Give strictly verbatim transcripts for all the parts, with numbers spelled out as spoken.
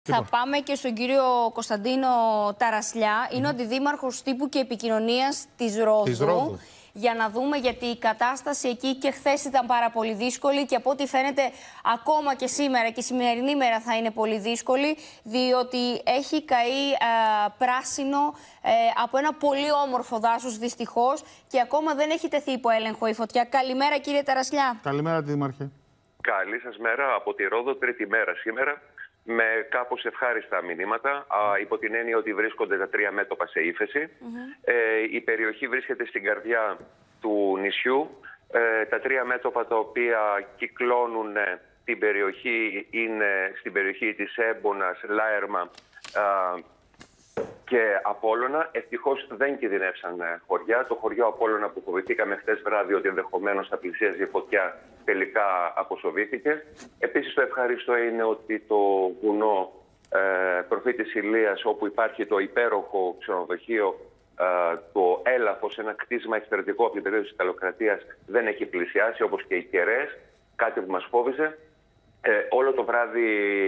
Θα πάμε και στον κύριο Κωνσταντίνο Ταρασλιά. Είναι mm. ο αντιδήμαρχος τύπου και επικοινωνίας της Ρόδου. Της Ρόδου. Για να δούμε, γιατί η κατάσταση εκεί και χθες ήταν πάρα πολύ δύσκολη και από ό,τι φαίνεται ακόμα και σήμερα και η σημερινή μέρα θα είναι πολύ δύσκολη, διότι έχει καεί ε, πράσινο ε, από ένα πολύ όμορφο δάσος δυστυχώς και ακόμα δεν έχει τεθεί υπό έλεγχο η φωτιά. Καλημέρα κύριε Ταρασλιά. Καλημέρα Δήμαρχε. Καλή σας μέρα από τη Ρόδο, τρίτη μέρα σήμερα, με κάπως ευχάριστα μηνύματα, α, υπό την έννοια ότι βρίσκονται τα τρία μέτωπα σε ύφεση. Mm-hmm. ε, η περιοχή βρίσκεται στην καρδιά του νησιού. Ε, τα τρία μέτωπα τα οποία κυκλώνουν ε, την περιοχή είναι στην περιοχή της Έμπονας, Λάερμα α, και Απόλλωνα. Ευτυχώς δεν κινδυνεύσαν χωριά. Το χωριό Απόλλωνα που φοβηθήκαμε χθες βράδυ ότι ενδεχομένως θα πλησίαζε η φωτιά, τελικά αποσοβήθηκε. Επίσης το ευχάριστο είναι ότι το βουνό ε, Προφήτης Ηλίας, όπου υπάρχει το υπέροχο ξενοδοχείο, ε, το Έλαφος, ένα κτίσμα εξαιρετικό από την περίοδο της Ιταλοκρατίας, δεν έχει πλησιάσει, όπως και οι Κεραίες, κάτι που μας φόβιζε. Ε, όλο το βράδυ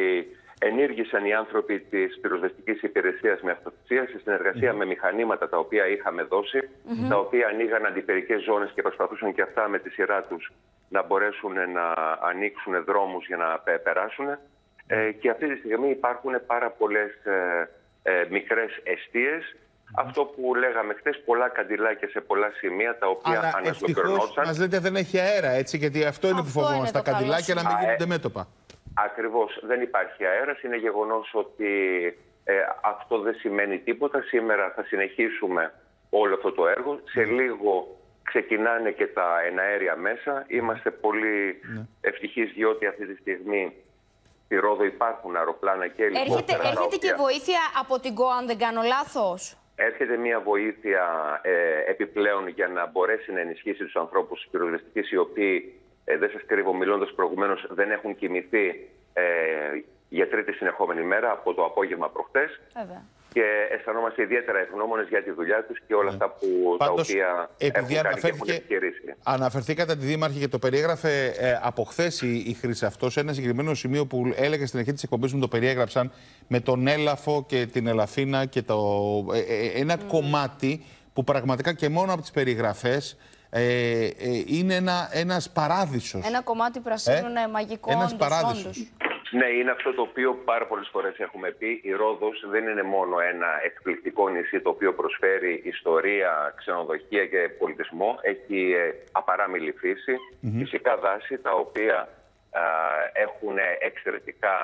ενήργησαν οι άνθρωποι της πυροσβεστικής υπηρεσίας με αυτοθυσία σε συνεργασία mm-hmm. με μηχανήματα τα οποία είχαμε δώσει, mm-hmm. τα οποία ανοίγαν αντιπερικές ζώνες και προσπαθούσαν και αυτά με τη σειρά τους να μπορέσουν να ανοίξουν δρόμους για να περάσουν. Ε, και αυτή τη στιγμή υπάρχουν πάρα πολλές ε, ε, μικρές εστίες. Mm-hmm. Αυτό που λέγαμε χθες, πολλά καντιλάκια σε πολλά σημεία τα οποία ανασλοκερνώσαν. Ευτυχώς μας λέτε δεν έχει αέρα, έτσι, γιατί αυτό είναι αυτό που φοβόμαστε, τα καντιλάκια να μην γίνονται μέτωπα. Ακριβώς, δεν υπάρχει αέρας. Είναι γεγονός ότι ε, αυτό δεν σημαίνει τίποτα. Σήμερα θα συνεχίσουμε όλο αυτό το έργο. Mm. Σε λίγο ξεκινάνε και τα εναέρια μέσα. Είμαστε πολύ mm. ευτυχείς, διότι αυτή τη στιγμή στη Ρόδο υπάρχουν αεροπλάνα και ελικόπτερα. Έρχεται, έρχεται οποία... και βοήθεια από την ΚΟΑ, αν δεν κάνω λάθος. Έρχεται μια βοήθεια ε, επιπλέον για να μπορέσει να ενισχύσει τους ανθρώπους της πυροσβεστικής, οι οποίοι, Ε, δεν σας κρύβω, μιλώντας προηγουμένως, δεν έχουν κοιμηθεί ε, για τρίτη συνεχόμενη μέρα από το απόγευμα προχτές. Βέβαια. Και αισθανόμαστε ιδιαίτερα ευγνώμονες για τη δουλειά τους και όλα ναι. αυτά που, Πάντως, τα οποία έχουν κάνει και έχουν ευκαιρίσει. Αναφερθήκατε, Αντιδήμαρχε, και το περιέγραφε ε, από χθες η, η Χρυσαυτό σε ένα συγκεκριμένο σημείο που έλεγε στην αρχή της εκπομπής μου, το περιέγραψαν, με τον Έλαφο και την Ελαφίνα και το, ε, ε, ένα mm. κομμάτι που πραγματικά και μόνο από τις περιγραφές Ε, ε, είναι ένα, ένας παράδεισος. Ένα κομμάτι πρασίνου, ε? ναι, μαγικό. Ένας όντως, παράδεισος. όντως. Ναι, είναι αυτό το οποίο πάρα πολλές φορές έχουμε πει. Η Ρόδος δεν είναι μόνο ένα εκπληκτικό νησί το οποίο προσφέρει ιστορία, ξενοδοχεία και πολιτισμό. Έχει ε, απαράμιλη φύση, mm-hmm. φυσικά δάση τα οποία ε, έχουν εξαιρετικά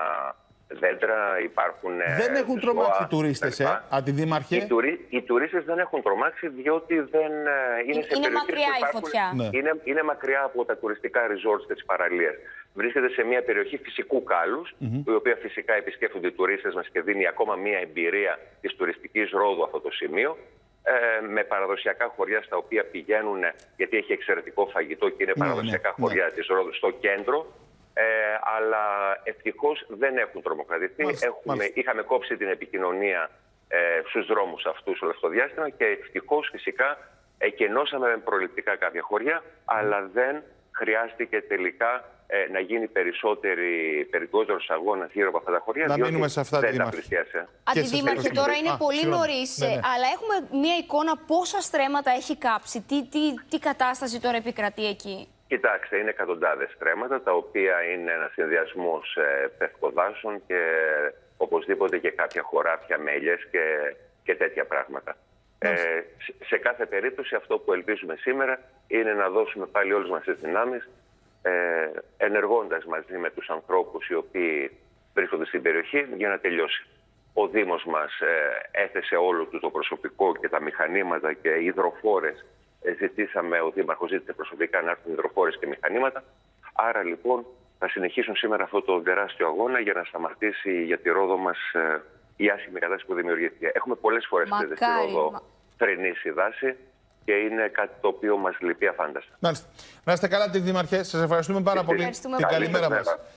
δέντρα, υπάρχουν. Δεν έχουν ζώα, τρομάξει οι τουρίστες, ε, Αντιδήμαρχε. Οι, τουρί, οι τουρίστες δεν έχουν τρομάξει, διότι δεν είναι, σε είναι μακριά η φωτιά. Ναι. Είναι, είναι μακριά από τα τουριστικά resorts και τις παραλίες. Βρίσκεται σε μια περιοχή φυσικού κάλους, mm-hmm. η οποία φυσικά επισκέφτονται οι τουρίστες μας και δίνει ακόμα μια εμπειρία της τουριστικής Ρόδου αυτό το σημείο. Ε, με παραδοσιακά χωριά στα οποία πηγαίνουν, γιατί έχει εξαιρετικό φαγητό και είναι ναι, παραδοσιακά ναι, χωριά ναι. της Ρόδου στο κέντρο. Ε, αλλά ευτυχώς δεν έχουν τρομοκρατηθεί. Μάλιστα, Έχουμε, μάλιστα. Είχαμε κόψει την επικοινωνία ε, στους δρόμους αυτούς όλο αυτό το διάστημα και ευτυχώς φυσικά εκενώσαμε προληπτικά κάποια χωριά, mm. αλλά δεν χρειάστηκε τελικά ε, να γίνει περισσότερη, περισσότερος αγώνας γύρω από αυτά τα χωριά. Να μείνουμε σε αυτά, δεν τα πλησίασε. Αντιδήμαρχε, τώρα είναι Α, πολύ νωρίς, ναι, ναι. αλλά έχουμε μια εικόνα πόσα στρέμματα έχει κάψει. Τι, τι, τι κατάσταση τώρα επικρατεί εκεί? Κοιτάξτε, είναι εκατοντάδες στρέμματα, τα οποία είναι ένας συνδυασμός ε, πευκοδάσων και οπωσδήποτε και κάποια χωράφια με ελιές και, και τέτοια πράγματα. Ε, σε, σε κάθε περίπτωση αυτό που ελπίζουμε σήμερα είναι να δώσουμε πάλι όλες μας τις δυνάμεις, ε, ενεργώντας μαζί με τους ανθρώπους οι οποίοι βρίσκονται στην περιοχή για να τελειώσει. Ο Δήμος μας ε, έθεσε όλο του το προσωπικό και τα μηχανήματα και υδροφόρες. Ζητήσαμε, ο Δήμαρχος ζήτησε προσωπικά να έρθουν υδροφόρες και μηχανήματα. Άρα λοιπόν θα συνεχίσουν σήμερα αυτό το τεράστιο αγώνα για να σταματήσει για τη Ρόδο μας ε, η άσχημη κατάσταση που δημιουργήθηκε. Έχουμε πολλές φορές στη Ρόδο θρηνήσει δάση και είναι κάτι το οποίο μας λυπεί αφάνταστα. Μάλιστα. Να είστε καλά, Αντιδήμαρχε. Σας ευχαριστούμε πάρα πολύ. Την καλημέρα μας.